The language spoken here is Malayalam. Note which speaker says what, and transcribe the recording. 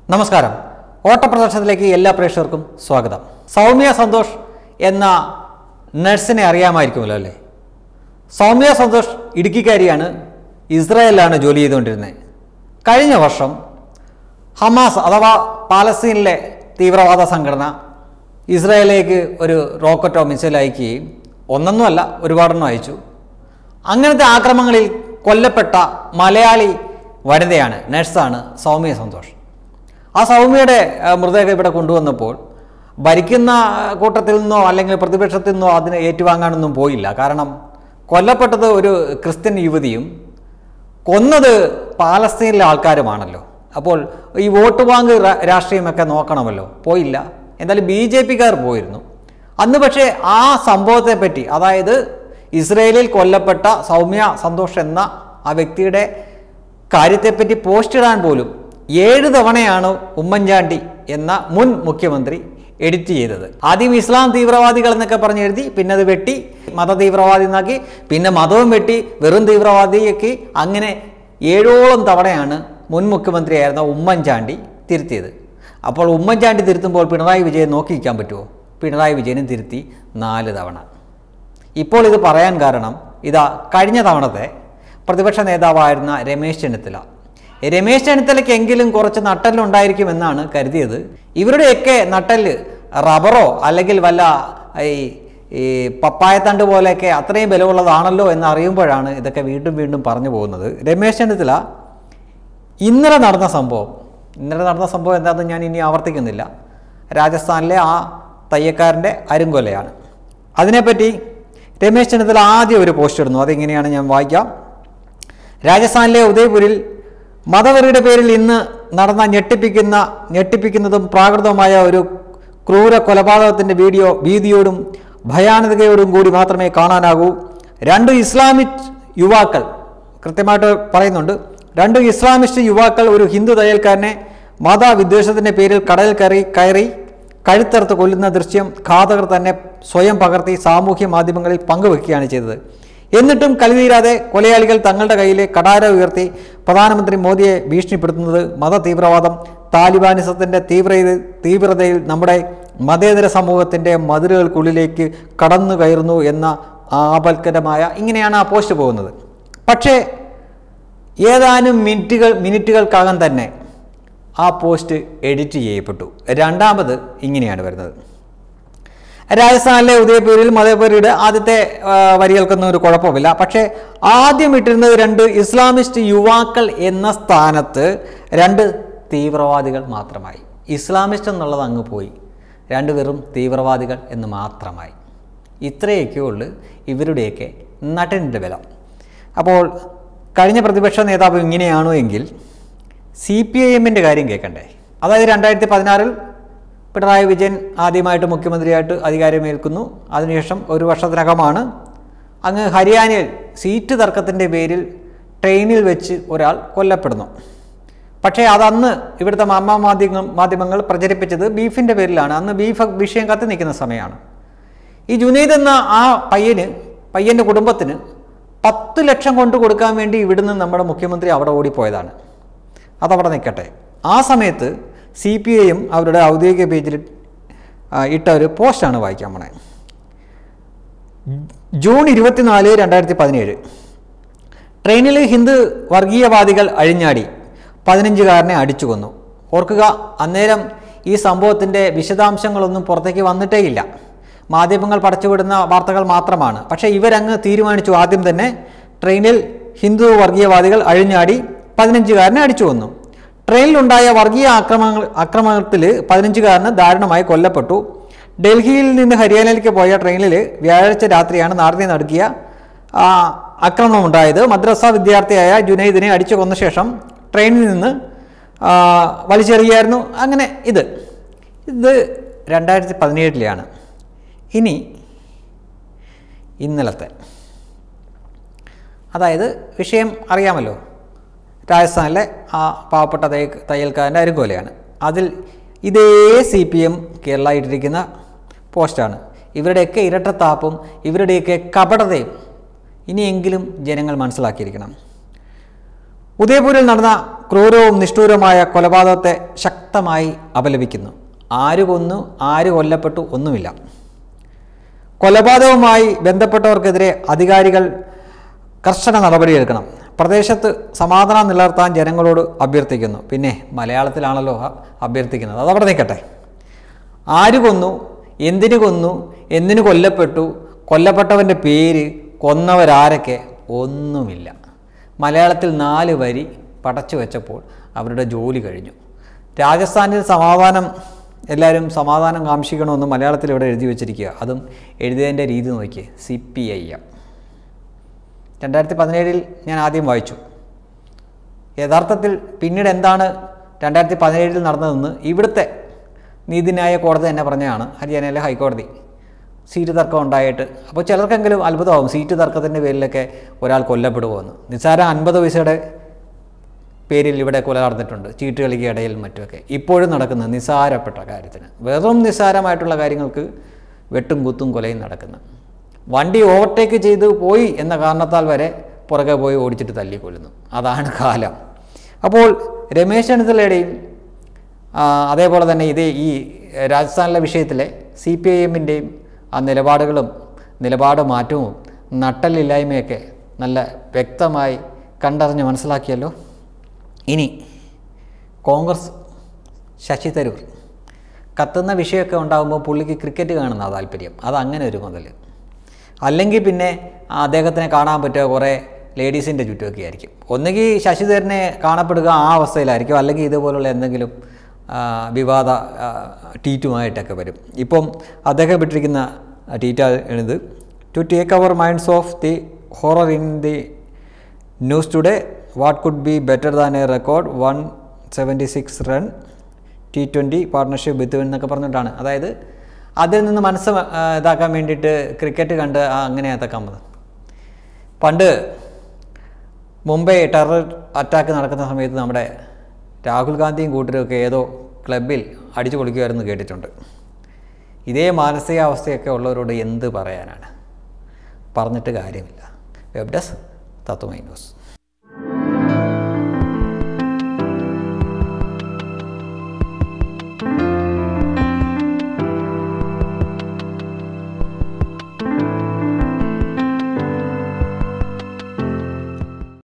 Speaker 1: നമസ്കാരം. ഓട്ടപ്രദർശനത്തിലേക്ക് എല്ലാ പ്രേക്ഷകർക്കും സ്വാഗതം. സൗമ്യ സന്തോഷ് എന്ന നഴ്സിനെ അറിയാമായിരിക്കുമല്ലോ അല്ലേ? സൗമ്യ സന്തോഷ് ഇടുക്കിക്കാരിയാണ്. ഇസ്രായേലിലാണ് ജോലി ചെയ്തുകൊണ്ടിരുന്നത്. കഴിഞ്ഞ വർഷം ഹമാസ് അഥവാ പാലസ്തീനിലെ തീവ്രവാദ സംഘടന ഇസ്രായേലിലേക്ക് ഒരു റോക്കറ്റോ മിസൈൽ അയക്കുകയും ഒന്നൊന്നുമല്ല ഒരുപാടെണ്ണം അയച്ചു. അങ്ങനത്തെ ആക്രമണങ്ങളിൽ കൊല്ലപ്പെട്ട മലയാളി വനിതയാണ്, നഴ്സാണ് സൗമ്യ സന്തോഷ്. ആ സൗമ്യയുടെ മൃതദേഹം ഇവിടെ കൊണ്ടുവന്നപ്പോൾ ഭരിക്കുന്ന കൂട്ടത്തിൽ നിന്നോ അല്ലെങ്കിൽ പ്രതിപക്ഷത്തിൽ നിന്നോ അതിനെ ഏറ്റുവാങ്ങാനൊന്നും പോയില്ല. കാരണം കൊല്ലപ്പെട്ടത് ഒരു ക്രിസ്ത്യൻ യുവതിയും കൊന്നത് പാലസ്തീനിലെ ആൾക്കാരുമാണല്ലോ. അപ്പോൾ ഈ വോട്ട് ബാങ്ക് രാഷ്ട്രീയമൊക്കെ നോക്കണമല്ലോ, പോയില്ല. എന്തായാലും BJP-കാർ പോയിരുന്നു അന്ന്. പക്ഷേ ആ സംഭവത്തെപ്പറ്റി, അതായത് ഇസ്രയേലിൽ കൊല്ലപ്പെട്ട സൗമ്യ സന്തോഷ് എന്ന ആ വ്യക്തിയുടെ കാര്യത്തെപ്പറ്റി പോസ്റ്റ് ഇടാൻ പോലും 7 തവണയാണ് ഉമ്മൻചാണ്ടി എന്ന മുൻ മുഖ്യമന്ത്രി എഡിറ്റ് ചെയ്തത്. ആദ്യം ഇസ്ലാം തീവ്രവാദികൾ എന്നൊക്കെ പറഞ്ഞ് എഴുതി, പിന്നെ അത് വെട്ടി മത തീവ്രവാദി എന്നാക്കി, പിന്നെ മതവും വെട്ടി വെറും തീവ്രവാദിയാക്കി. അങ്ങനെ 7ഓളം തവണയാണ് മുൻ മുഖ്യമന്ത്രിയായിരുന്ന ഉമ്മൻചാണ്ടി തിരുത്തിയത്. അപ്പോൾ ഉമ്മൻചാണ്ടി തിരുത്തുമ്പോൾ പിണറായി വിജയൻ നോക്കിയിരിക്കാൻ പറ്റുമോ? പിണറായി വിജയനും തിരുത്തി 4 തവണ. ഇപ്പോൾ ഇത് പറയാൻ കാരണം ഇതാ കഴിഞ്ഞ തവണത്തെ പ്രതിപക്ഷ നേതാവായിരുന്ന രമേശ് ചെന്നിത്തലയ്ക്ക് എങ്കിലും കുറച്ച് നട്ടല്ലുണ്ടായിരിക്കുമെന്നാണ് കരുതിയത്. ഇവരുടെയൊക്കെ നട്ടല് റബ്ബറോ അല്ലെങ്കിൽ വല്ല ഈ പപ്പായത്തണ്ട് പോലെയൊക്കെ അത്രയും ബലമുള്ളതാണല്ലോ എന്നറിയുമ്പോഴാണ് ഇതൊക്കെ വീണ്ടും പറഞ്ഞു പോകുന്നത്. രമേശ് ചെന്നിത്തല ഇന്നലെ നടന്ന സംഭവം എന്താണെന്ന് ഞാൻ ഇനി ആവർത്തിക്കുന്നില്ല. രാജസ്ഥാനിലെ ആ തയ്യക്കാരൻ്റെ അരുങ്കൊലയാണ്. അതിനെപ്പറ്റി രമേശ് ചെന്നിത്തല ആദ്യം ഒരു പോസ്റ്റ് ഇടുന്നു. അതെങ്ങനെയാണ്, ഞാൻ വായിക്കാം. രാജസ്ഥാനിലെ ഉദയ്പൂരിൽ മതവെറിയുടെ പേരിൽ ഇന്ന് നടന്ന ഞെട്ടിപ്പിക്കുന്നതും പ്രാകൃതവുമായ ഒരു ക്രൂര കൊലപാതകത്തിൻ്റെ വീഡിയോ ഭീതിയോടും ഭയാനകതയോടും കൂടി മാത്രമേ കാണാനാകൂ. 2 ഇസ്ലാമിസ്റ്റ് യുവാക്കൾ, കൃത്യമായിട്ട് പറയുന്നുണ്ട്, 2 ഇസ്ലാമിസ്റ്റ് യുവാക്കൾ ഒരു ഹിന്ദു തയ്യൽക്കാരനെ മതവിദ്വേഷത്തിൻ്റെ പേരിൽ കടലിൽ കയറി കഴുത്തറുത്ത് കൊല്ലുന്ന ദൃശ്യം ഘാതകർ തന്നെ സ്വയം പകർത്തി സാമൂഹ്യ മാധ്യമങ്ങളിൽ പങ്കുവെക്കുകയാണ് ചെയ്തത്. എന്നിട്ടും കലിതീരാതെ കൊലയാളികൾ തങ്ങളുടെ കയ്യിലെ കടാര ഉയർത്തി പ്രധാനമന്ത്രി മോദിയെ ഭീഷണിപ്പെടുത്തുന്നത് മത തീവ്രവാദം, താലിബാനിസത്തിൻ്റെ തീവ്രതയിൽ നമ്മുടെ മതേതര സമൂഹത്തിൻ്റെ മതിലുകൾക്കുള്ളിലേക്ക് കടന്നു കയറുന്നു എന്ന ആപൽക്കരമായ, ഇങ്ങനെയാണ് ആ പോസ്റ്റ് പോകുന്നത്. പക്ഷേ ഏതാനും മിനിറ്റുകൾക്കകം തന്നെ ആ പോസ്റ്റ് എഡിറ്റ് ചെയ്യപ്പെട്ടു. രണ്ടാമത് ഇങ്ങനെയാണ് വരുന്നത്. രാജസ്ഥാനിലെ ഉദയ്പൂരിൽ മതവെറിയുടെ ആദ്യത്തെ വരികൾക്കൊന്നും ഒരു കുഴപ്പമില്ല. പക്ഷേ ആദ്യം ഇട്ടിരുന്നത് 2 ഇസ്ലാമിസ്റ്റ് യുവാക്കൾ എന്ന സ്ഥാനത്ത് 2 തീവ്രവാദികൾ മാത്രമായി. ഇസ്ലാമിസ്റ്റ് എന്നുള്ളത് അങ്ങ് പോയി, 2 വെറും തീവ്രവാദികൾ എന്ന് മാത്രമായി. ഇത്രയൊക്കെ ഉള്ളു ഇവരുടെയൊക്കെ നട്ടലിൻ്റെ ബലം. അപ്പോൾ കഴിഞ്ഞ പ്രതിപക്ഷ നേതാവ് ഇങ്ങനെയാണോ എങ്കിൽ CPIM-ൻ്റെ കാര്യം കേൾക്കണ്ടേ? അതായത് 2016-ൽ പിണറായി വിജയൻ ആദ്യമായിട്ട് മുഖ്യമന്ത്രിയായിട്ട് അധികാരമേൽക്കുന്നു. അതിനുശേഷം 1 വർഷത്തിനകമാണ് അങ്ങ് ഹരിയാനയിൽ സീറ്റ് തർക്കത്തിൻ്റെ പേരിൽ ട്രെയിനിൽ വെച്ച് ഒരാൾ കൊല്ലപ്പെടുന്നു. പക്ഷേ അതന്ന് ഇവിടുത്തെ മാധ്യമങ്ങൾ പ്രചരിപ്പിച്ചത് ബീഫിൻ്റെ പേരിലാണ്. അന്ന് ബീഫ് വിഷയം കത്തി നിൽക്കുന്ന സമയമാണ്. ഈ ജുനൈദ് എന്ന ആ പയ്യൻ്റെ കുടുംബത്തിന് 10 ലക്ഷം കൊണ്ട് കൊടുക്കാൻ വേണ്ടി ഇവിടുന്ന് നമ്മുടെ മുഖ്യമന്ത്രി അവിടെ ഓടിപ്പോയതാണ്. അതവിടെ നിൽക്കട്ടെ. ആ സമയത്ത് CPIM അവരുടെ ഔദ്യോഗിക പേജിൽ ഇട്ട ഒരു പോസ്റ്റാണ് വായിക്കാൻ പോണേ. ജൂൺ 24, 2017 ട്രെയിനിൽ ഹിന്ദു വർഗീയവാദികൾ അഴിഞ്ഞാടി 15-കാരനെ അടിച്ചു കൊന്നു. ഓർക്കുക, അന്നേരം ഈ സംഭവത്തിൻ്റെ വിശദാംശങ്ങളൊന്നും പുറത്തേക്ക് വന്നിട്ടേയില്ല. മാധ്യമങ്ങൾ പടച്ചുവിടുന്ന വാർത്തകൾ മാത്രമാണ്. പക്ഷേ ഇവരങ്ങ് തീരുമാനിച്ചു ആദ്യം തന്നെ ട്രെയിനിൽ ഹിന്ദു വർഗീയവാദികൾ അഴിഞ്ഞാടി 15-കാരനെ അടിച്ചു കൊന്നു. ട്രെയിനിലുണ്ടായ വർഗീയ ആക്രമണത്തിൽ 15-കാരന് ദാരുണമായി കൊല്ലപ്പെട്ടു. ഡൽഹിയിൽ നിന്ന് ഹരിയാനയിലേക്ക് പോയ ട്രെയിനിൽ വ്യാഴാഴ്ച രാത്രിയാണ് നാടിനെ നടുക്കിയ ആക്രമണമുണ്ടായത്. മദ്രസ വിദ്യാർത്ഥിയായ ജുനൈദിനെ അടിച്ചു കൊന്ന ശേഷം ട്രെയിനിൽ നിന്ന് വലിച്ചെറിയായിരുന്നു. അങ്ങനെ ഇത് 2017-ലാണ്. ഇനി ഇന്നലത്തെ, അതായത് വിഷയം അറിയാമല്ലോ, രാജസ്ഥാനിലെ ആ പാവപ്പെട്ട തയ്യൽക്കാരൻ്റെ അരുങ്കൊലയാണ്. അതിൽ ഇതേ CPM കേരള ഇട്ടിരിക്കുന്ന പോസ്റ്റാണ്. ഇവരുടെയൊക്കെ ഇരട്ടത്താപ്പും ഇവരുടെയൊക്കെ കപടതയും ഇനിയെങ്കിലും ജനങ്ങൾ മനസ്സിലാക്കിയിരിക്കണം. ഉദയപൂരിൽ നടന്ന ക്രൂരവും നിഷ്ഠൂരവുമായ കൊലപാതകത്തെ ശക്തമായി അപലപിക്കുന്നു. ആര് കൊന്നു, ആര് കൊല്ലപ്പെട്ടു ഒന്നുമില്ല. കൊലപാതകവുമായി ബന്ധപ്പെട്ടവർക്കെതിരെ അധികാരികൾ കർശന നടപടിയെടുക്കണം. പ്രദേശത്ത് സമാധാനം നിലനിർത്താൻ ജനങ്ങളോട് അഭ്യർത്ഥിക്കുന്നു. പിന്നെ മലയാളത്തിലാണല്ലോ അഭ്യർത്ഥിക്കുന്നത്, അതവിടെ നിൽക്കട്ടെ. ആര് കൊന്നു, എന്തിനു കൊന്നു, എന്തിനു കൊല്ലപ്പെട്ടു, കൊല്ലപ്പെട്ടവൻ്റെ പേര്, കൊന്നവരാരൊക്കെ ഒന്നുമില്ല. മലയാളത്തിൽ 4 വരി പടച്ചു വെച്ചപ്പോൾ അവരുടെ ജോലി കഴിഞ്ഞു. രാജസ്ഥാനിൽ എല്ലാവരും സമാധാനം കാംക്ഷിക്കണമെന്ന് മലയാളത്തിൽ ഇവിടെ എഴുതി വെച്ചിരിക്കുക. അതും എഴുതിയതിൻ്റെ രീതി നോക്കിയേ, CPI. 2017 ഞാൻ ആദ്യം വായിച്ചു. യഥാർത്ഥത്തിൽ പിന്നീട് എന്താണ് 2017 നടന്നതെന്ന് ഇവിടുത്തെ നീതിന്യായ കോടതി തന്നെ പറഞ്ഞതാണ്, ഹരിയാനയിലെ ഹൈക്കോടതി. സീറ്റ് തർക്കം ഉണ്ടായിട്ട്, അപ്പോൾ ചിലർക്കെങ്കിലും അത്ഭുതമാകും, സീറ്റ് തർക്കത്തിൻ്റെ പേരിലൊക്കെ ഒരാൾ കൊല്ലപ്പെടുമോയെന്ന്. നിസ്സാരം 50 പൈസയുടെ പേരിൽ ഇവിടെ കൊല നടന്നിട്ടുണ്ട്, ചീട്ട് കളിക്ക് ഇടയിൽ മറ്റുമൊക്കെ. ഇപ്പോഴും നടക്കുന്ന നിസ്സാരപ്പെട്ട കാര്യത്തിന്, വെറും നിസ്സാരമായിട്ടുള്ള കാര്യങ്ങൾക്ക് വെട്ടും കുത്തും കൊലയും നടക്കുന്നു. വണ്ടി ഓവർടേക്ക് ചെയ്ത് പോയി എന്ന കാരണത്താൽ വരെ പുറകെ പോയി ഓടിച്ചിട്ട് തല്ലിക്കൊല്ലുന്നു. അതാണ് കാലം. അപ്പോൾ രമേശ് ചെന്നിത്തലയുടെയും അതേപോലെ തന്നെ ഈ രാജസ്ഥാനിലെ വിഷയത്തിലെ CPIMൻ്റെയും ആ നിലപാട് മാറ്റവും നട്ടലില്ലായ്മയൊക്കെ നല്ല വ്യക്തമായി കണ്ടറിഞ്ഞ് മനസ്സിലാക്കിയല്ലോ. ഇനി കോൺഗ്രസ് ശശി തരൂർ കത്തുന്ന വിഷയമൊക്കെ ഉണ്ടാകുമ്പോൾ പുള്ളിക്ക് ക്രിക്കറ്റ് കാണുന്ന താല്പര്യം, അതങ്ങനെ ഒരു മുതൽ. അല്ലെങ്കിൽ പിന്നെ അദ്ദേഹത്തിനെ കാണാൻ പറ്റുക കുറേ ലേഡീസിൻ്റെ ചുറ്റുമൊക്കെ ആയിരിക്കും. ഒന്നുകിൽ ശശി തരൂരിനെ കാണപ്പെടുക ആ അവസ്ഥയിലായിരിക്കും, അല്ലെങ്കിൽ ഇതുപോലുള്ള എന്തെങ്കിലും വിവാദ ട്വീറ്റുമായിട്ടൊക്കെ വരും. ഇപ്പം അദ്ദേഹം വിട്ടിരിക്കുന്ന ട്വീറ്റാണിത്. To take our minds off the horror in the news today, what could be better than a record 176 run T20 partnership between എന്നൊക്കെ പറഞ്ഞിട്ടാണ്. അതായത് അതിൽ നിന്ന് മനസ്സ് ഇതാക്കാൻ വേണ്ടിയിട്ട് ക്രിക്കറ്റ് കണ്ട് അങ്ങനെ അതൊക്കെ വന്നത്. പണ്ട് മുംബൈ ടെറർ അറ്റാക്ക് നടക്കുന്ന സമയത്ത് നമ്മുടെ രാഹുൽ ഗാന്ധിയും കൂട്ടരൊക്കെ ഏതോ ക്ലബിൽ അടിച്ചു പൊളിക്കുമായിരുന്നു കേട്ടിട്ടുണ്ട്. ഇതേ മാനസികാവസ്ഥയൊക്കെ ഉള്ളവരോട് എന്ത് പറയാനാണ്, പറഞ്ഞിട്ട് കാര്യമില്ല. Web desk Tatwamayi news.